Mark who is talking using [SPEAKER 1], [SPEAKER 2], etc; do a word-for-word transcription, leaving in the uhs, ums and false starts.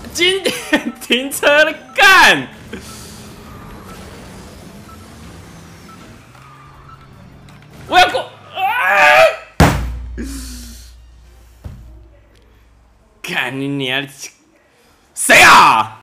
[SPEAKER 1] 经典停车的干！我要过！啊！干你娘！谁啊？